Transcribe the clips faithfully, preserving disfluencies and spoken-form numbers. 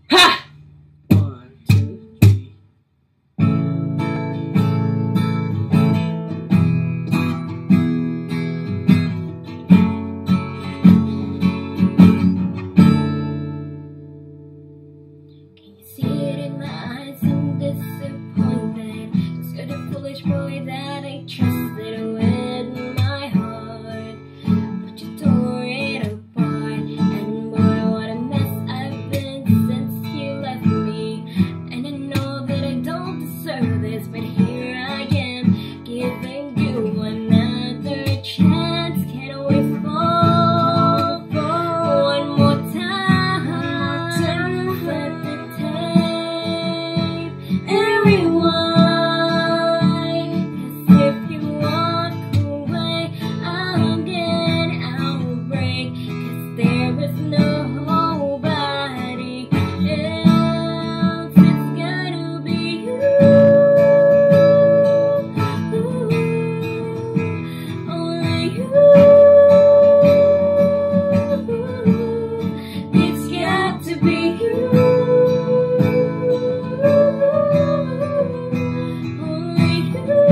Ha! One, two, three. Can you see it in my eyes? I'm disappointed. Just you're the foolish boy that I trusted with my heart, but you tore it apart. And boy, what a mess I've been since you left me. And I know that I don't deserve this, but here I am, giving you another chance. Can we fall for one more time? Flip the tape and rewind. 'Cause if you walk away, I'll get, I'll break. 'Cause there is nobody else. It's gotta be you. Only you. It's got to be you. Only you.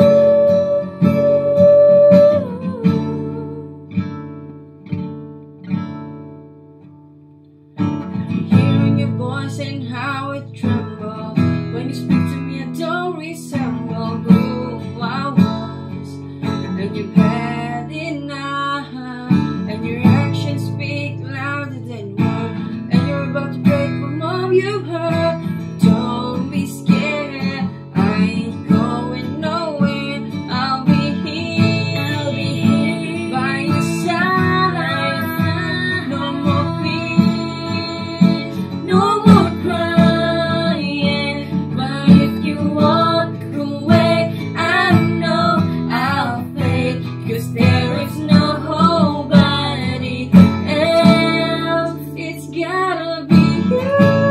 Hearing your voice and how it trembles when you speak to me, I don't resemble who I was. And you've had enough, and your actions speak louder than words. And you're about to break from all you've heard. Don't be scared, I ain't going nowhere. I'll be here, I'll be here by your side. No more fear, no more crying. But if you walk away, I know I'll fade. 'Cause there is nobody else. It's gotta be you.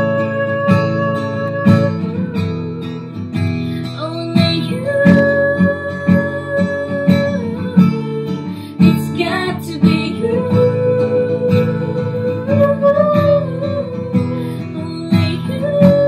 Only you. It's got to be you. Only you.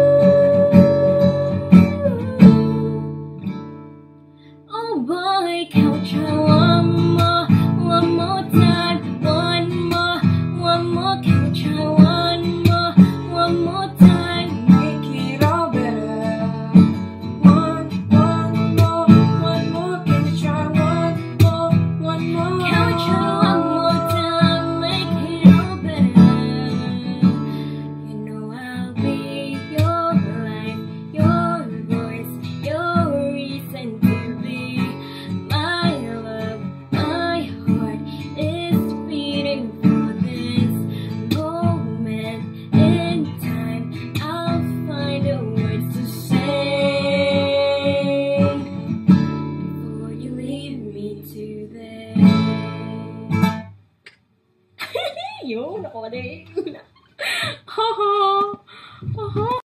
Oh boy, can we try one more, one more time, one more, one more? Can we try one more, one more time? Make it all better. One, one more, one more. Can we try one more, one more? Can we try one more time? Make it all better. You know I'll be your life, your voice, your reason to be. My love, my heart is beating for this moment in time. I'll find the words to say before you leave me to there. Yun, ako din. Haha. Haha.